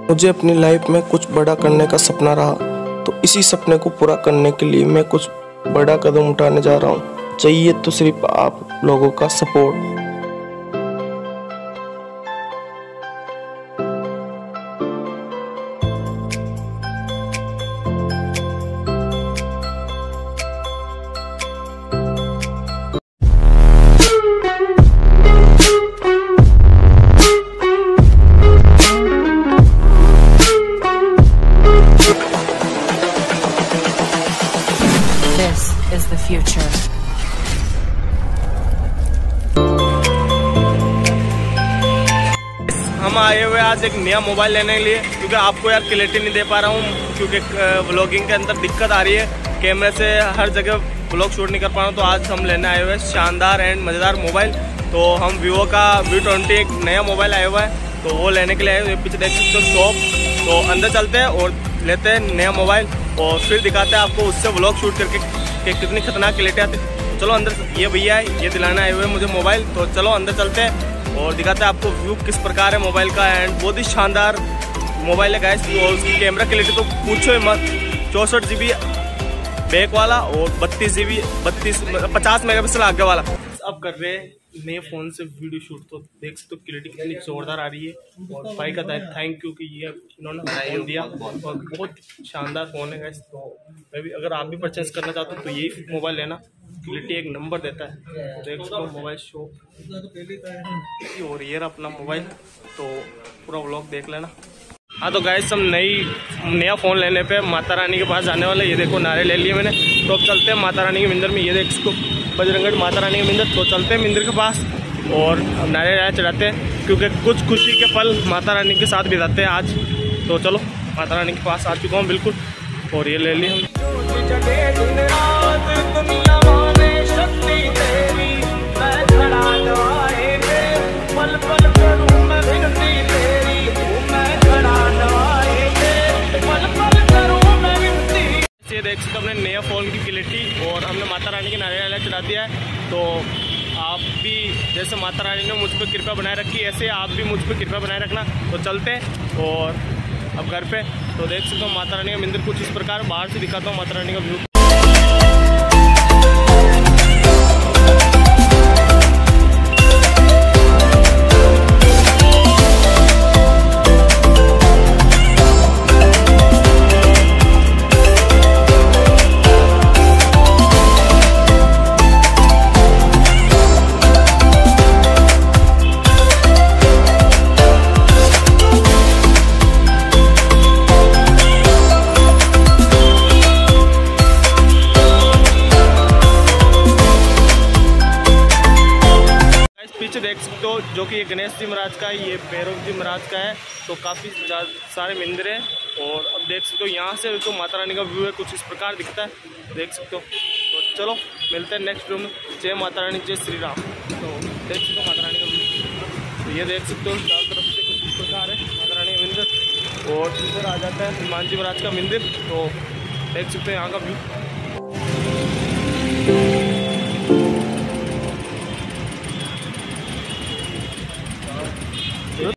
मुझे अपनी लाइफ में कुछ बड़ा करने का सपना रहा, तो इसी सपने को पूरा करने के लिए मैं कुछ बड़ा कदम उठाने जा रहा हूँ। चाहिए तो सिर्फ आप लोगों का support. This is the future. हम आए हुए आज एक नया मोबाइल लेने के लिए, क्योंकि आपको यार क्लैरिटी नहीं दे पा रहा हूँ, क्योंकि व्लॉगिंग के अंदर दिक्कत आ रही है। कैमरे से हर जगह व्लॉग शूट नहीं कर पा रहा हूँ। तो आज हम लेने आए हुए हैं शानदार एंड मज़ेदार मोबाइल। तो हम वीवो का V20 एक नया मोबाइल आया हुआ है, तो वो लेने के लिए आए हुए। पीछे देख सकते हो शॉप। तो अंदर चलते हैं और लेते हैं नया मोबाइल, और फिर दिखाते हैं आपको उससे व्लॉग शूट करके कि कितनी खतरनाक क्लैरिटी आती है। चलो अंदर, ये भैया है, ये दिलाना आए हुए मुझे मोबाइल। तो चलो अंदर चलते हैं और दिखाते हैं आपको व्यू किस प्रकार है मोबाइल का। एंड बहुत ही शानदार मोबाइल है गाइस। और उसकी कैमरा क्लैरिटी तो पूछो ही मत। 64 GB बैक वाला और 50 मेगापिक्सल आगे वाला। अब कर रहे हैं नए फ़ोन से वीडियो शूट, तो देख सकते हो क्लैरिटी कितनी जोरदार आ रही है। और भाई का थैंक यू कि ये इन्होंने फ़ोन दिया, और बहुत शानदार फ़ोन है गाइस। तो मैं भी, अगर आप भी परचेस करना चाहते हो तो यही मोबाइल लेना, क्लैरिटी एक नंबर देता है। तो देख सकते हो मोबाइल शो हो रही है अपना मोबाइल, तो पूरा व्लॉग देख लेना। हाँ तो गाइस, हम नया फ़ोन लेने पे माता रानी के पास जाने वाले। ये देखो नारे ले लिए मैंने। तो अब चलते हैं माता रानी के मंदिर में। ये देख इसको बजरंगगढ़ माता रानी के मंदिर। तो चलते हैं मंदिर के पास और नारे चढ़ाते हैं, क्योंकि कुछ खुशी के पल माता रानी के साथ बिताते हैं आज। तो चलो माता रानी के पास आ चुका हूँ बिल्कुल, और ये ले ली हम। ये देख सकते अपने नया फ़ोन की क्लैरिटी, और हमने माता रानी के नारे चढ़ा दिया है। तो आप भी, जैसे माता रानी ने मुझ पर कृपा बनाए रखी, ऐसे आप भी मुझ पर कृपा बनाए रखना। तो चलते हैं और अब घर पे। तो देख सकते हो माता रानी का मंदिर कुछ इस प्रकार, बाहर से दिखाता हूँ माता रानी का व्यू। पीछे देख सकते हो जो कि ये गणेश जी महाराज का है, ये भैरव जी महाराज का है। तो काफ़ी सारे मंदिर हैं। और अब देख सकते हो यहाँ से तो माता रानी का व्यू है, कुछ इस प्रकार दिखता है, देख सकते हो। तो चलो मिलते हैं नेक्स्ट वीडियो में। जय माता रानी, जय श्री राम। तो देख सकते हो माता रानी का व्यू। तो ये देख सकते हो चारों तरफ से कुछ इस प्रकार है माता रानी का मंदिर, और इधर आ जाता है हनुमान जी महाराज का मंदिर। तो देख सकते हो यहाँ का व्यू।